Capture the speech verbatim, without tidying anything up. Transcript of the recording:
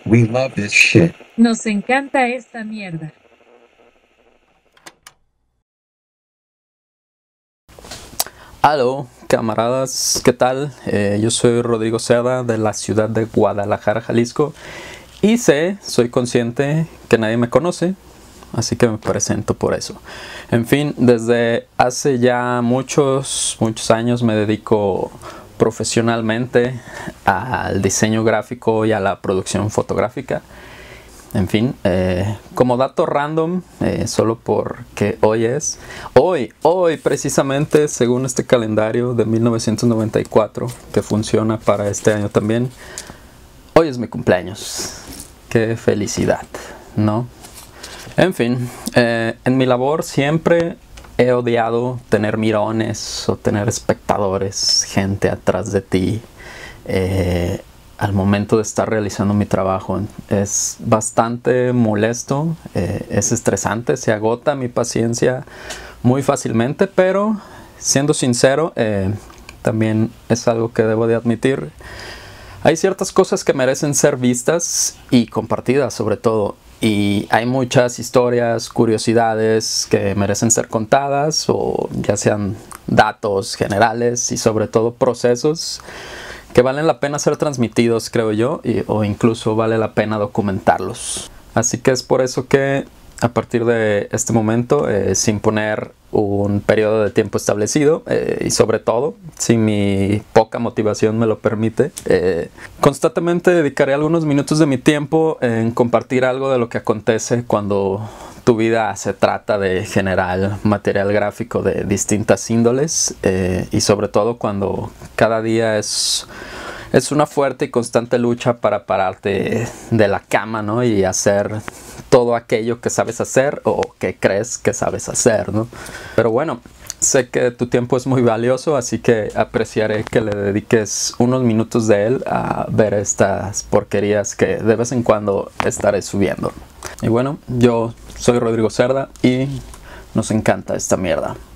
We love this shit. Nos encanta esta mierda. Aló, camaradas, ¿qué tal? Eh, yo soy Rodrigo Cerda de la ciudad de Guadalajara, Jalisco. Y sé, soy consciente que nadie me conoce, así que me presento por eso. En fin, desde hace ya muchos, muchos años me dedico profesionalmente al diseño gráfico y a la producción fotográfica. En fin, eh, como dato random, eh, solo porque hoy es, hoy, hoy precisamente, según este calendario de mil novecientos noventa y cuatro, que funciona para este año también, hoy es mi cumpleaños. ¡Qué felicidad!, ¿no? En fin, eh, en mi labor siempre he odiado tener mirones o tener espectadores, gente atrás de ti, eh, al momento de estar realizando mi trabajo. Es bastante molesto, eh, es estresante, se agota mi paciencia muy fácilmente, pero siendo sincero, eh, también es algo que debo de admitir. Hay ciertas cosas que merecen ser vistas y compartidas sobre todo. Y hay muchas historias, curiosidades que merecen ser contadas, o ya sean datos generales y sobre todo procesos que valen la pena ser transmitidos, creo yo, y, o incluso vale la pena documentarlos. Así que es por eso que a partir de este momento, eh, sin poner un periodo de tiempo establecido, eh, y sobre todo, si mi poca motivación me lo permite, eh, constantemente dedicaré algunos minutos de mi tiempo en compartir algo de lo que acontece cuando tu vida se trata de generar material gráfico de distintas índoles, eh, y sobre todo cuando cada día es, es una fuerte y constante lucha para pararte de la cama, ¿no? Y hacer todo aquello que sabes hacer o que crees que sabes hacer, ¿no? Pero bueno, sé que tu tiempo es muy valioso, así que apreciaré que le dediques unos minutos de él a ver estas porquerías que de vez en cuando estaré subiendo. Y bueno, yo soy Rodrigo Cerda y nos encanta esta mierda.